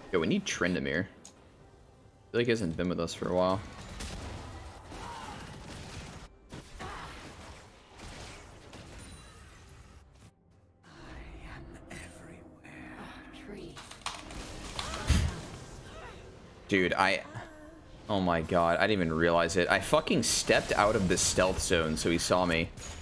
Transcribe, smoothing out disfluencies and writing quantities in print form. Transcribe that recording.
Yo, we need Trindamere. I feel like he hasn't been with us for a while. Dude, oh my god, I didn't even realize it. I fucking stepped out of the stealth zone, so he saw me.